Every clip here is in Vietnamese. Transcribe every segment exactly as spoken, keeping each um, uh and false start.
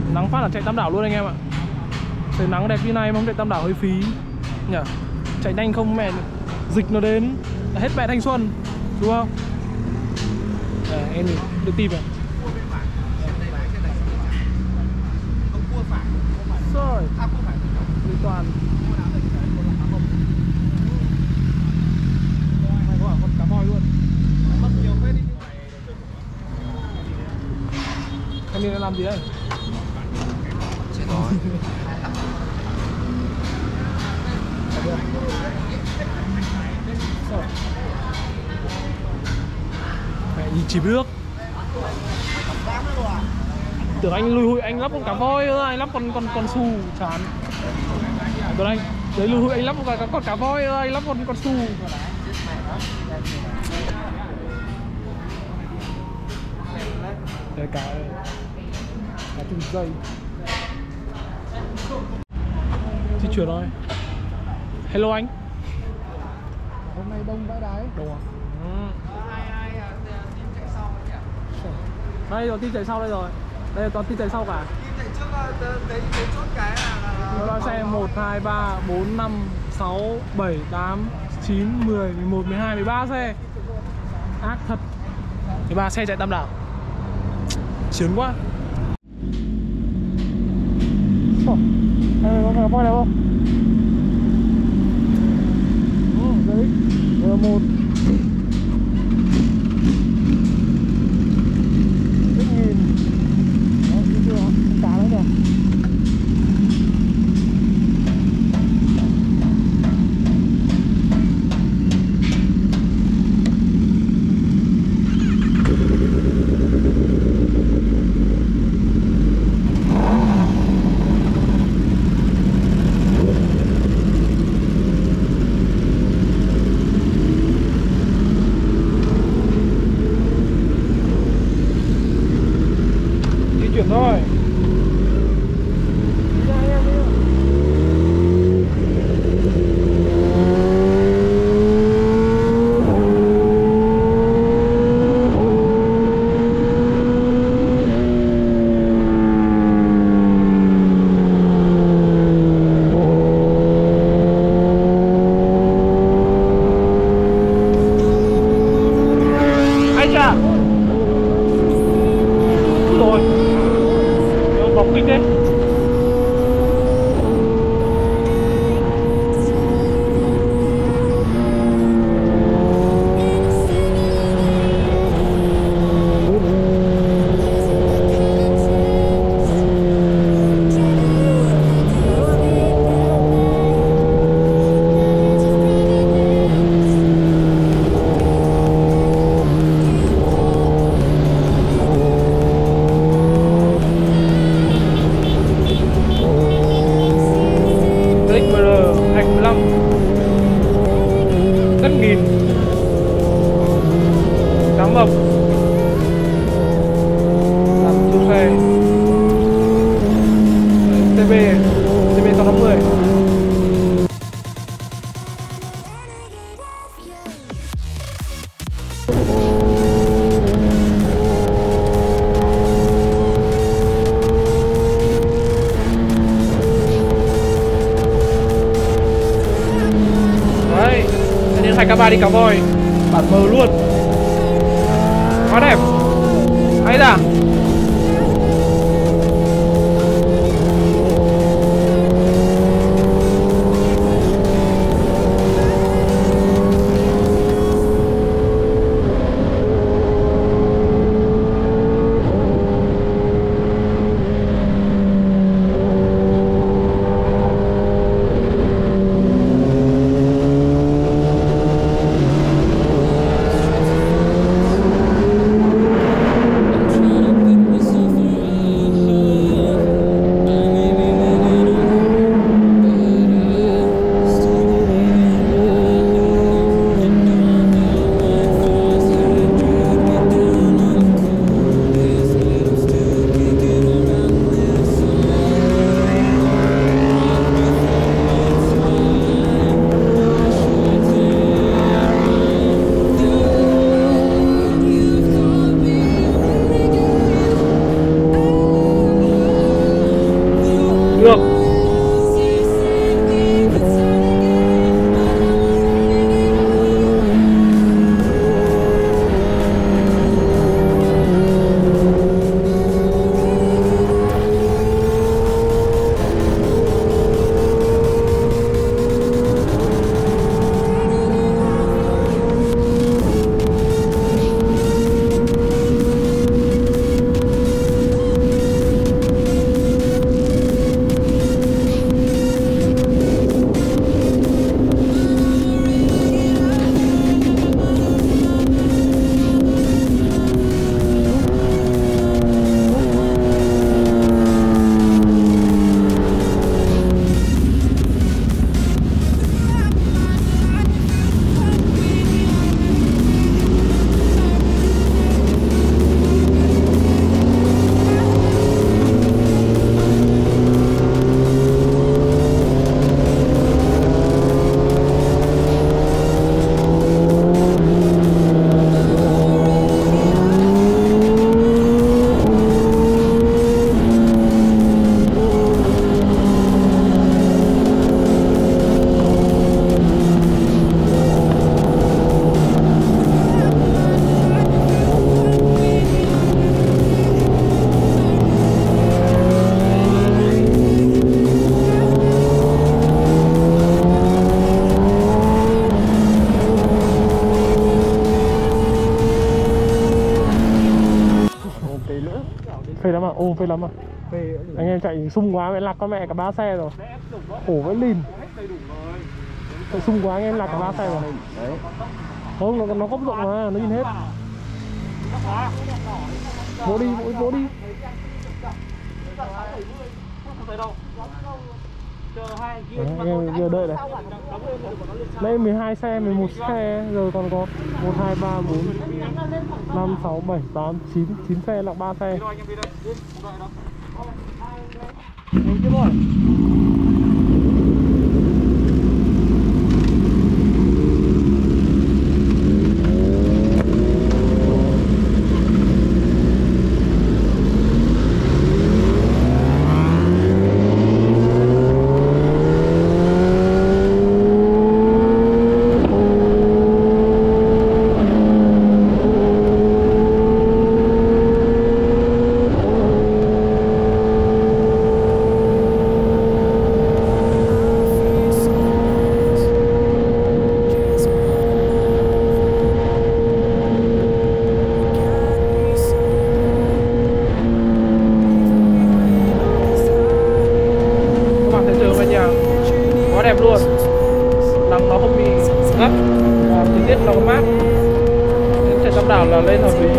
Nắng phát là chạy Tam Đảo luôn anh em ạ. Trời nắng đẹp như này mà không chạy Tam Đảo hơi phí nhỉ. Chạy nhanh không mẹ dịch nó đến là hết mẹ thanh xuân đúng không? À, em được tìm à? Rồi Lý Toàn này có con cá voi luôn. Mất nhiều phết đi. Anh đi làm gì đây? Chết rồi. Mẹ nhìn chìm nước. Tưởng anh lùi hụi anh lắp con cá voi ơi, anh lắp con con con su chán. Tuấn Anh, đấy lùi hụi anh lắp con, con cá voi ơi, anh lắp con con su. Đây cá cá từng dây. Di chuyển thôi. Hello anh. Hôm nay đông vãi đái. Đông à? Ừ. Đây rồi tin chạy sau đây rồi. Đây là toàn tin chạy sau cả. Tin chạy trước đấy đấy chốt cái là Nó là xe một, hai, ba, bốn, năm, sáu, bảy, tám, chín, mười, mười một, mười hai, mười ba xe. Ác thật. mười ba xe chạy Tam Đảo. Chiến quá. Đây có cả voi nào không? Ừ, đấy. Rồi một. Cá đấy kìa. Di chuyển thôi. hai k ba đi cá voi bản mờ luôn, quá đẹp. Hay là Ồ phê lắm à. Anh em chạy sung quá mẹ lạc con mẹ cả ba xe rồi. Khổ với lìn. Chạy sung quá anh em lạc cả ba xe rồi. Đấy. Không, nó, nó góc rộng mà, nó nhìn hết. Vỗ đi, vỗ, vỗ đi. Đấy, anh em giờ đợi này. Đây mười hai xe, mười một xe, giờ còn có một, hai, ba, bốn, năm, sáu, bảy, tám, chín, chín xe, lạc ba xe. Anh tiếp rồi. Đẹp luôn, nắng nó không bị gắt và thời tiết nó mát, chạy Tam Đảo là lên hợp lý.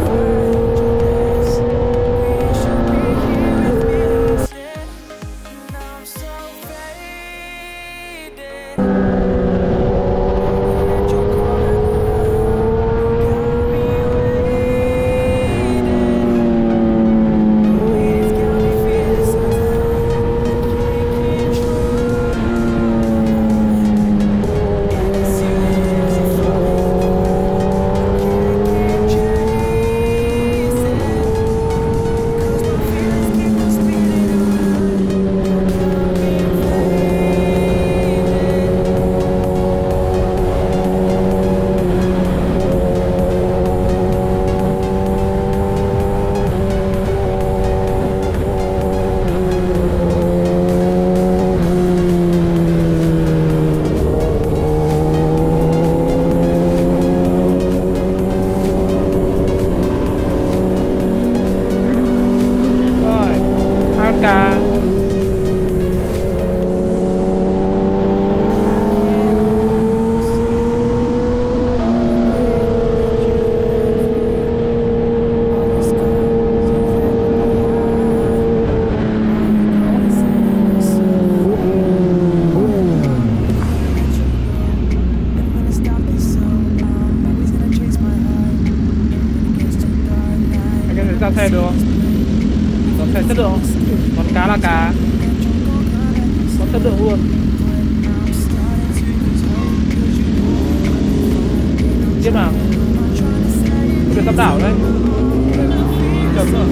Ra xe được không? Còn xe chất lượng không? Còn cá là cá, có chất lượng luôn. Tiếp nào, được Tam Đảo đấy. Chấm rồi.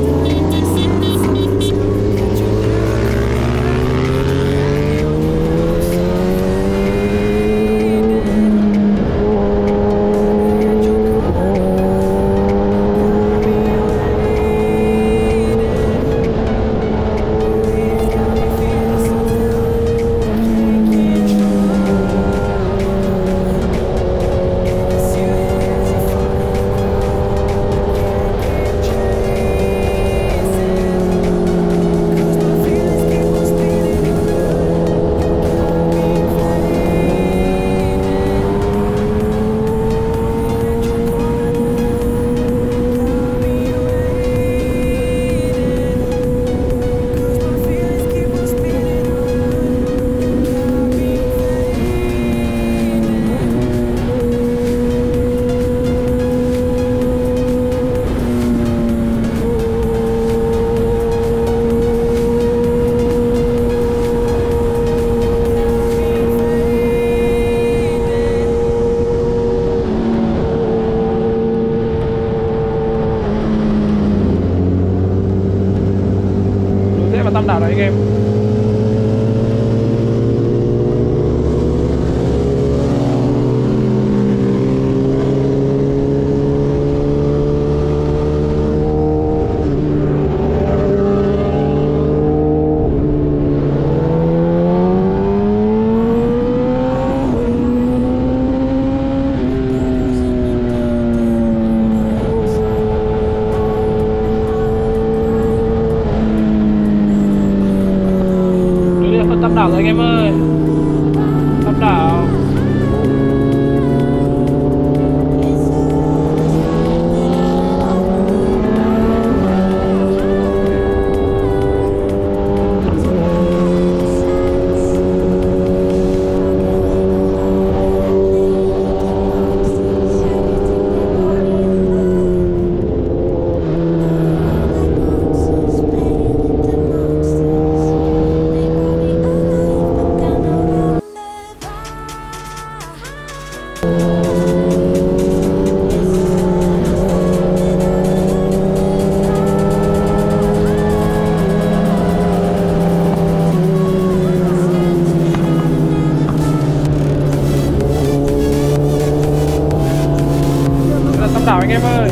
Tam Đảo đấy anh em. đảo rồi anh em ơi. Tam đảo. Tam đảo anh em ơi.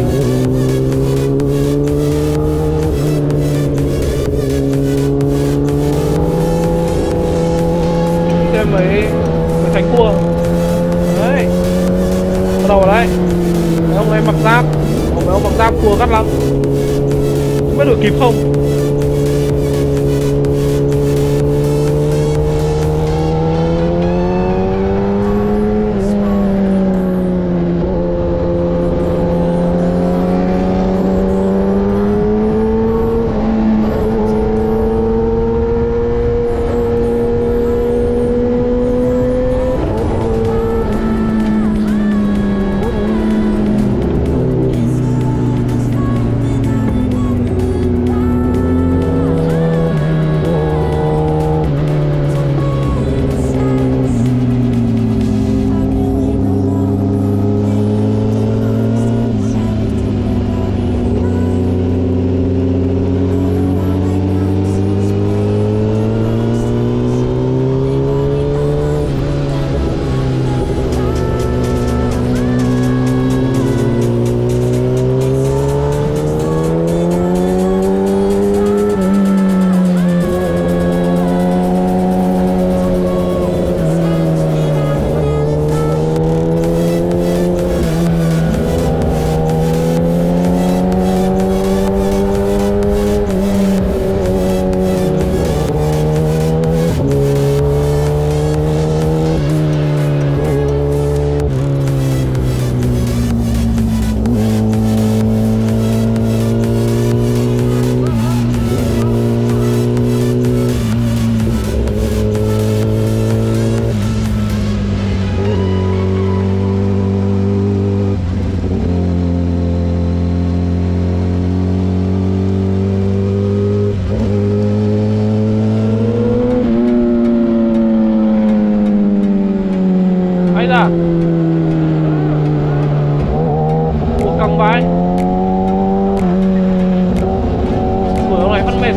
Thêm mấy mấy thành cua đấy, bắt đầu đấy. Mấy ông ấy mặc giáp, mấy ông mặc giáp cua gắt lắm, không biết đuổi kịp không. Căng vãi. Đuổi ông này phát mệt.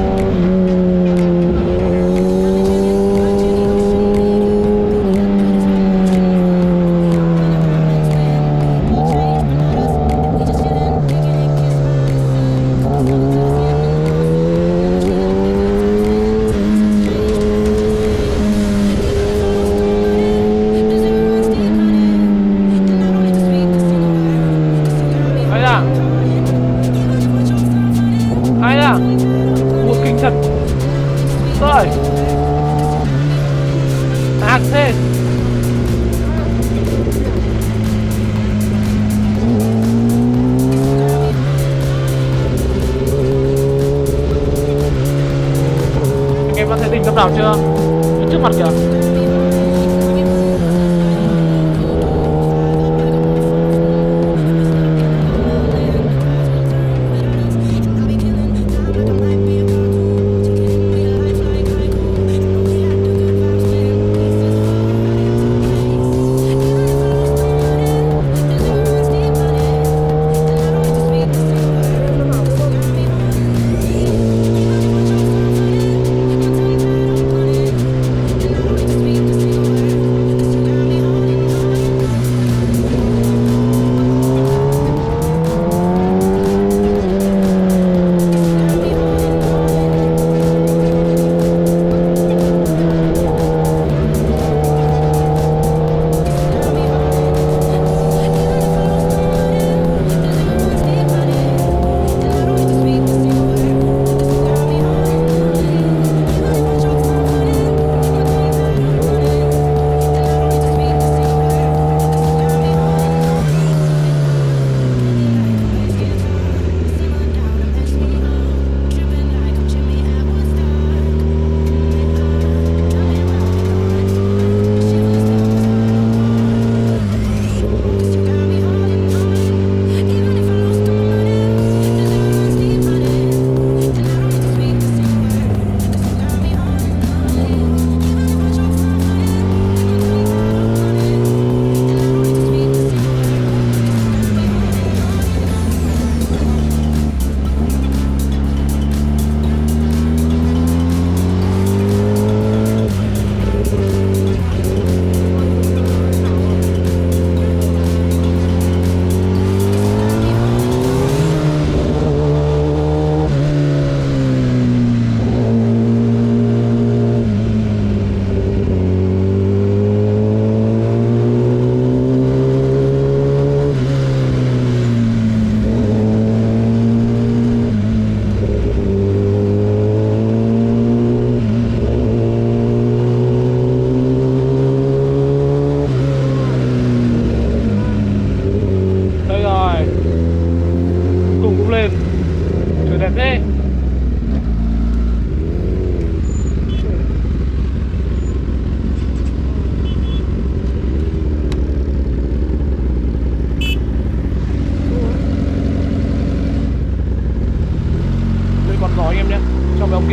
Ai à? Một kinh thật. Rồi. Ác thế. Anh em đã thấy đỉnh Tam Đảo chưa? Ở trước mặt kìa.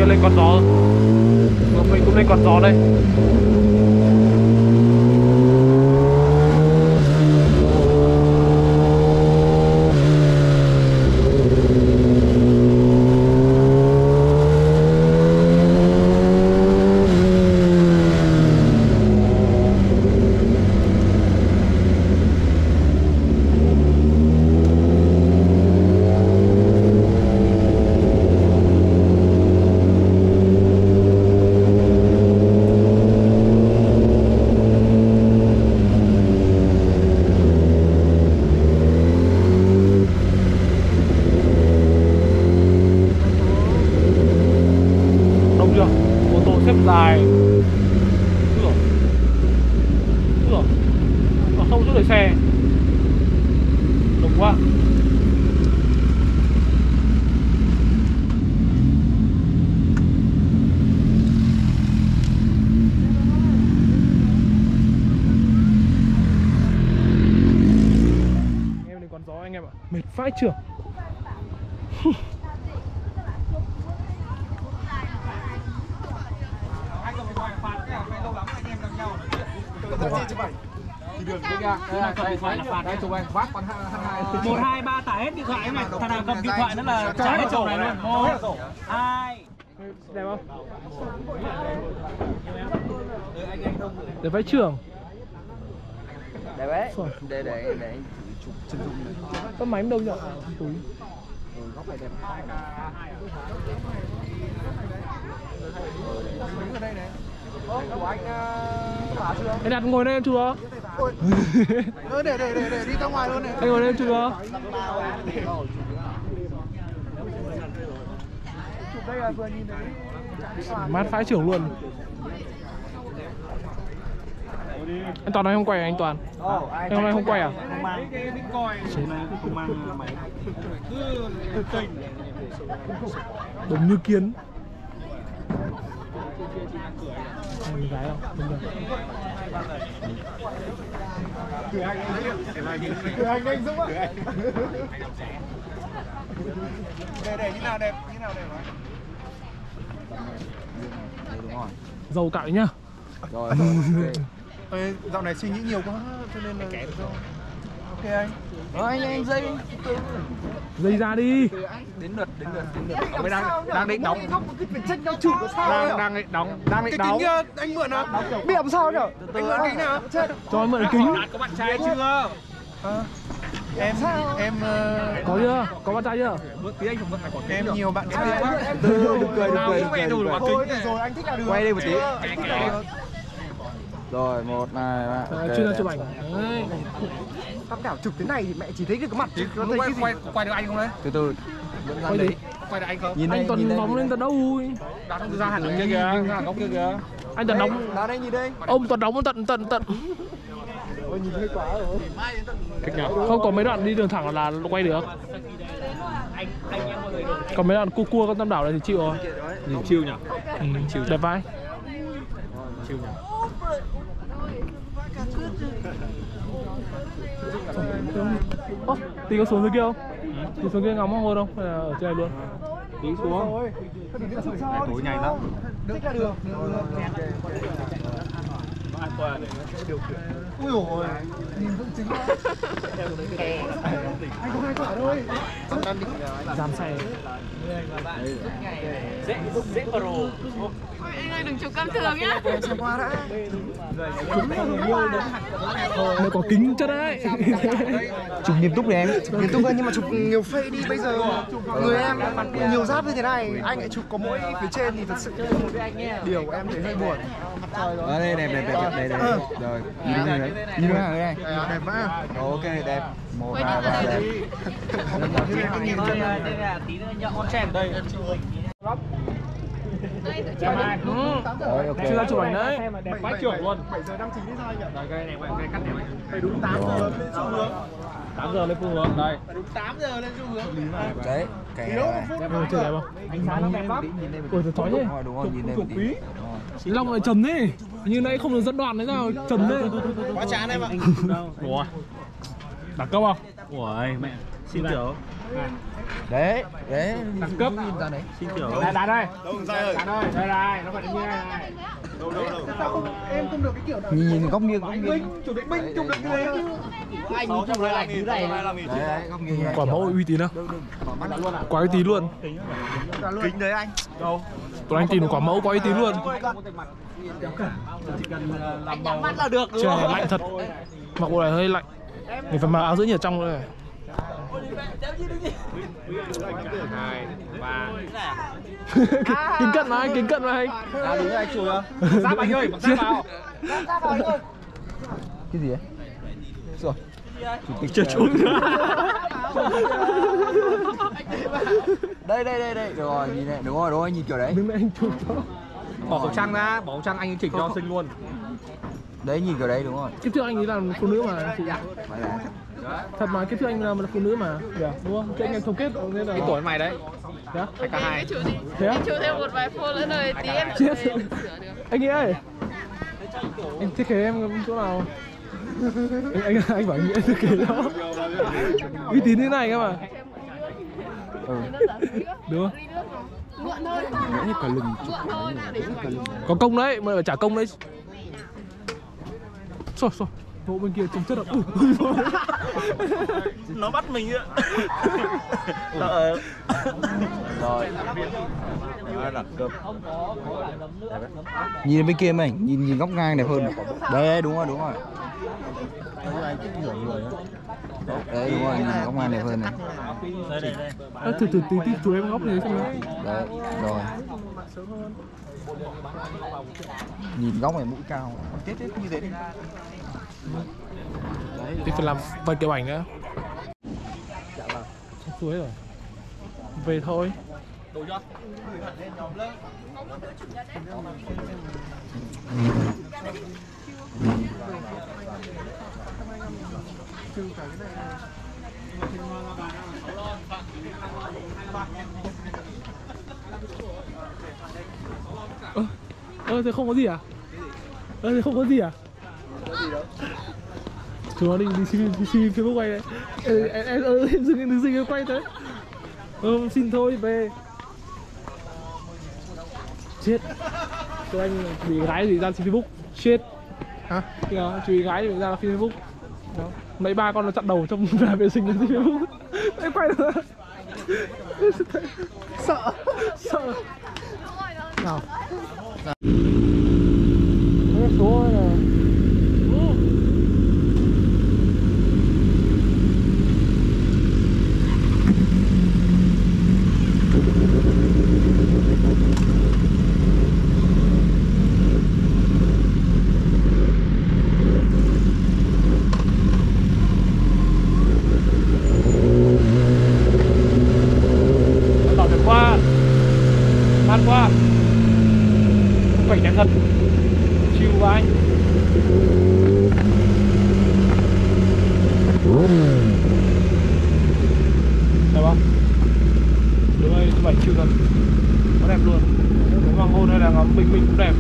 kia lên con gió. Mình cũng lên con gió đây. Dài. Úi dồi. Úi dồi. À, không rút được xe. Đông quá. Em lên con gió anh em ạ. Mệt vãi chưởng. Một hai ba tải hết điện thoại này, thằng nào cầm điện thoại nữa là trả hết chỗ này luôn. Một, hai. Đẹp không? Đẹp vãi chưởng. Đẹp đấy. Để để để chụp chân dung này. Có máy đâu nhỉ? Túi. Ừ, góc này đẹp. Đứng ở đây này. Ơ, của anh phá chưa? Anh đặt ngồi đây em chưa? Ôi. Ơ, để để để để đi ra ngoài luôn này. Anh ngồi đây em chưa? Chụp đây là vừa nhìn thấy. Mát phái trưởng luôn. Anh Toàn nói không quay à anh Toàn? Anh hôm nay không quay à? Không mang. Hôm nay không mang máy. Cứ kênh. Đúng như kiến. Mình gái không? Đúng rồi. Cửa anh Cửa anh anh Dũng ạ. Để để như nào đẹp, như nào đẹp hả? Đúng rồi. Dầu cạo nhá. Rồi. Ê, dạo này suy nghĩ nhiều quá cho nên là ok anh. Rồi anh anh dây. Dây ra đi. Đến lượt đến lượt đến lượt. Mới đang đang định đóng. Phải trách nhau chụp sao? Đang đang định đóng, đang định đóng. Cái kính anh mượn à? Bị làm sao nhỉ? Anh mượn kính nào? Cho anh mượn kính. Có bạn trai chưa? À, em em uh... có chưa? Có bạn trai chưa? Bữa tí anh không phải có em nhiều bạn trai quá. Đừng cười đừng cười đừng cười. Thôi rồi anh thích là được. Quay đi một tí. Rồi một này bạn. Okay, chuyên gia chụp ảnh. Đấy. Tao đảo chụp thế này thì mẹ chỉ thấy được cái mặt chứ có thấy quay, cái gì. Quay quay được anh không đấy? Từ từ. Quay đi. Quay được anh không? Nhìn anh Toàn bóng lên tận đâu? Đóng ra hẳn kia kìa, ra hẳn góc kia kìa. Anh Toàn đóng. Đá đây nhìn đây. Ông Toàn đóng tận tận tận. Ôi nhìn hơi quá rồi. Không có mấy đoạn đi đường thẳng là quay được. Còn mấy đoạn cua cua con Tam Đảo này thì chịu rồi. Nhìn chill nhỉ? Ừ, chill. Đẹp vai. Chill nhỉ? Ô, tí có xuống dưới kia không? Tí xuống kia ngắm hồ không? Hay là ở trên này luôn? Tí xuống. Này tối nhanh lắm. Thích là được. An toàn. Ui dồi, nhìn Dũng chính quá. Anh có hai quả thôi. Giam xe. Dễ dễ pro. Anh ơi đừng chụp cam thường nhá. Xem qua đã. Nó có kính chất đấy. Chụp nghiêm túc đi em. Nghiêm túc nhưng mà chụp nhiều phây đi. Bây giờ người em nhiều giáp như thế này, anh lại chụp có mỗi phía trên thì thật sự điều của em thấy hơi buồn. Ở đây đẹp đẹp đẹp đẹp đẹp. Rồi, nhìn đúng đấy. Nhìn đúng hàng đây. Đẹp quá. Ok đẹp. Một hai ba đẹp. Tí nữa nhậu con chèn đây. Rồi, ok. Chuyên gia chụp ảnh đấy. Đẹp quá trưởng luôn. bảy giờ năm chín đi sao nhỉ? Rồi cái này cái cắt này. Phải đúng tám giờ lên xu hướng. tám giờ lên phương hướng đây. Phải đúng tám giờ lên xu hướng. Đấy, cái Thiếu một này. phút. Em chơi đẹp không? Ánh sáng nó đẹp lắm. Ôi trời chói thế. Đúng rồi, nhìn đây một tí. Long lại trầm thế. Như nãy không được dẫn đoàn đấy sao trầm thế. Quá chán em ạ. Ủa. Đẳng cấp không? Ủa mẹ. Xin chào. Đấy, đấy. Đẳng cấp. ra đấy. Đây, đàn ơi. Đàn ơi, đây đây, nó phải như này này. Sao không em không được cái kiểu nào? Nhìn nhìn góc nghiêng, góc nghiêng. Chủ tịch Minh chụp được cái đấy chứ. Anh chụp lại ảnh thứ này. Đấy, đấy, góc nghiêng. Quả mẫu uy tín á. Quá uy tín luôn. Kính đấy anh. Đâu? Còn anh tìm một quả mẫu quá uy tín luôn. Chỉ cần làm màu mắt là được. Trời này lạnh thật. Mặc bộ này hơi lạnh. Mình phải mặc áo giữ nhiệt trong đây. Hai, ba. Kính cận mà anh, kính cận mà anh. À đúng rồi anh chùi không? Giáp anh ơi, mặc giáp vào. Giáp vào anh ơi. Cái gì đấy? Rồi. Chủ tịch Chưa trốn. Đây đây đây đây, được rồi, nhìn này, đúng rồi, đúng rồi, nhìn kiểu đấy. Đứng đây anh chụp cho. Bỏ khẩu trang ra, bỏ khẩu trang anh chỉnh cho xinh luôn. Đấy, nhìn kiểu đấy đúng rồi. Kiếp trước anh ấy là phụ nữ mà chị. Phải là Thật mà, kiếp trước anh là một phụ nữ mà. Dạ, đúng không? Cái anh em tổng kết nên là Cái tuổi mày đấy. dạ. Hay cả hai. Chủ đi. Thế á? Chủ thêm một vài phone nữa rồi tí em Chết. sửa được. Anh nghĩa ơi. Anh thiết kế em chỗ nào? anh anh anh bảo anh nghĩa thiết kế đó. Uy tín thế này cơ mà. ừ. Đúng không? Mượn thôi. Hết cả lưng. Mượn thôi. Để cho mình. Có công đấy, mà phải trả công đấy. Rồi rồi. Bộ bên kia trông chất ạ. Nó bắt mình ạ. Sợ. Rồi. Nhìn bên kia mày, nhìn nhìn góc ngang đẹp hơn. Đấy, đấy đúng rồi, đúng rồi. Đấy đúng rồi, nhìn góc ngang đẹp hơn này. À, thử thử tí tí chú em góc này xem nào. Đấy, rồi. Nhìn góc này mũi cao. Tết tết như thế đi. Thì phải làm vài kiểu ảnh nữa. Xong suối rồi. Về thôi. Đủ chưa? Ơ, ơ thế không có gì à? Ơ thế không có gì à? Chúng nó định đi xin đi xin Facebook quay đấy. Ê, em em ơ em dừng em dừng em quay thế. Ừ, xin thôi về. Chết. Cho anh bị gái gì ra xin Facebook. Chết. Hả? Kìa, chú ý gái thì ra xin Facebook. Đó. Mấy ba con nó chặn đầu trong nhà vệ sinh là xin Facebook. Em quay được. Sợ. Sợ. Nào. Cái số này là bảo được qua man qua cảnh đẹp thật chill vai đẹp không? Đúng rồi, thứ bảy chill thật quá đẹp luôn. Nếu hoàng hôn hay là ngắm bình minh cũng đẹp.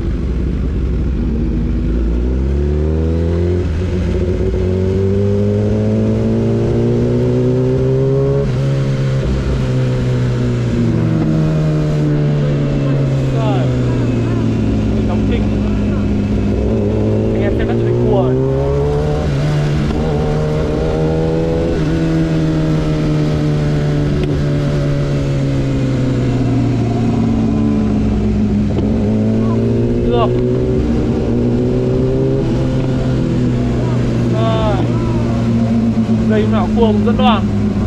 Đây nào cuồng dẫn đoàn.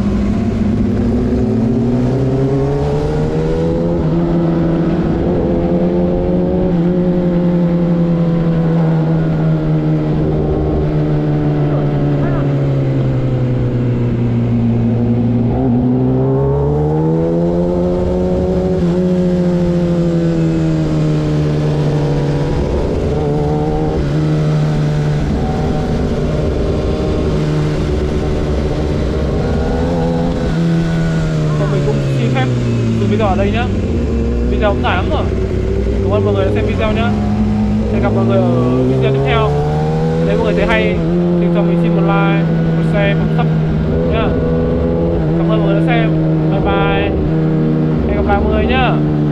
Video ở đây nhá. Video cũng dài lắm rồi. Cảm ơn mọi người đã xem video nhá. Hẹn gặp mọi người ở video tiếp theo. Nếu mọi người thấy hay thì cho mình xin một like, một share, một sub nhá. Cảm ơn mọi người đã xem. mọi người nhá.